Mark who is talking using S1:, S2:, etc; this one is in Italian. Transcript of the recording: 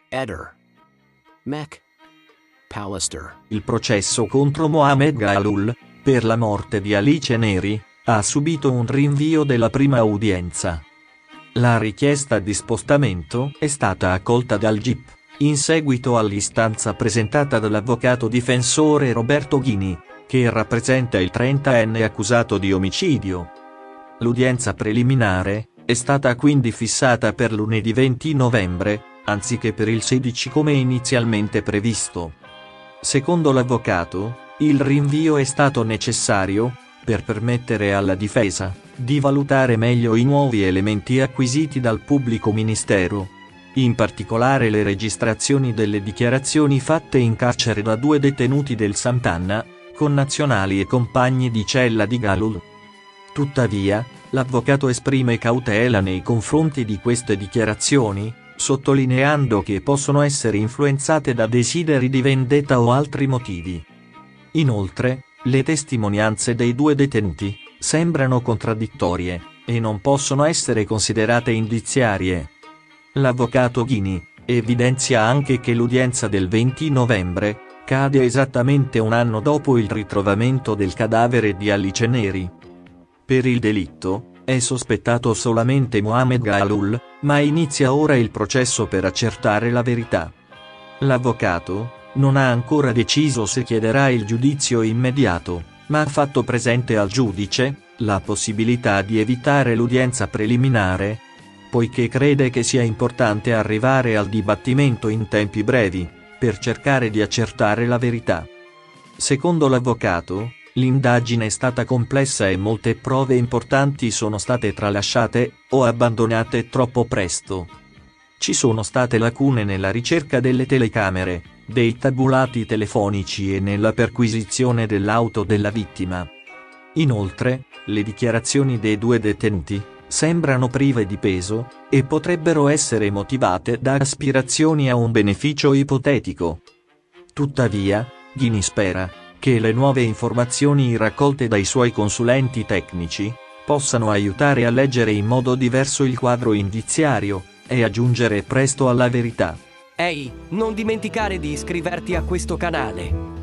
S1: Eder. Mek. Pallister.
S2: Il processo contro Mohamed Galul, per la morte di Alice Neri, ha subito un rinvio della prima udienza. La richiesta di spostamento è stata accolta dal GIP, in seguito all'istanza presentata dall'avvocato difensore Roberto Ghini, che rappresenta il 30enne accusato di omicidio. L'udienza preliminare è stata quindi fissata per lunedì 20 novembre, anziché per il 16 come inizialmente previsto. Secondo l'avvocato, il rinvio è stato necessario per permettere alla difesa di valutare meglio i nuovi elementi acquisiti dal pubblico ministero. In particolare le registrazioni delle dichiarazioni fatte in carcere da 2 detenuti del Sant'Anna, connazionali e compagni di cella di Galul. Tuttavia, l'avvocato esprime cautela nei confronti di queste dichiarazioni, sottolineando che possono essere influenzate da desideri di vendetta o altri motivi. Inoltre, le testimonianze dei 2 detenuti sembrano contraddittorie e non possono essere considerate indiziarie. L'avvocato Ghini evidenzia anche che l'udienza del 20 novembre cade esattamente un anno dopo il ritrovamento del cadavere di Alice Neri. Per il delitto è sospettato solamente Mohamed Galul, ma inizia ora il processo per accertare la verità. L'avvocato non ha ancora deciso se chiederà il giudizio immediato, ma ha fatto presente al giudice la possibilità di evitare l'udienza preliminare, poiché crede che sia importante arrivare al dibattimento in tempi brevi, per cercare di accertare la verità. Secondo l'avvocato, l'indagine è stata complessa e molte prove importanti sono state tralasciate o abbandonate troppo presto. Ci sono state lacune nella ricerca delle telecamere, dei tabulati telefonici e nella perquisizione dell'auto della vittima. Inoltre, le dichiarazioni dei 2 detenuti sembrano prive di peso e potrebbero essere motivate da aspirazioni a un beneficio ipotetico. Tuttavia, Ghini spera che le nuove informazioni raccolte dai suoi consulenti tecnici possano aiutare a leggere in modo diverso il quadro indiziario e a giungere presto alla verità.
S3: Ehi, non dimenticare di iscriverti a questo canale.